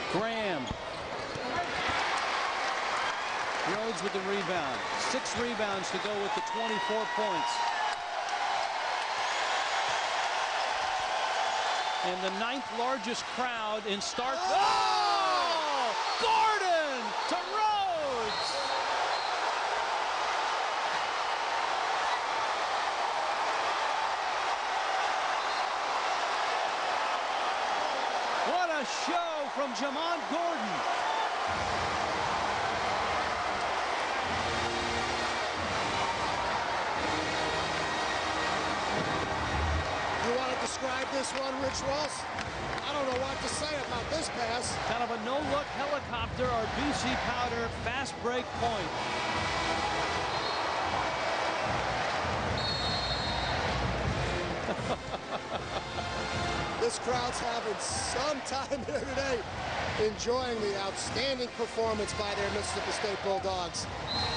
Graham. Rhodes with the rebound. 6 rebounds to go with the 24 points. And the 9th largest crowd in Stark. Oh! Gordon to Rhodes! What a show from Jamont Gordon. You want to describe this one, Rich Ross? I don't know what to say about this pass. Kind of a no-look helicopter or BC Powder fast break point. This crowd's having some time here today, enjoying the outstanding performance by their Mississippi State Bulldogs.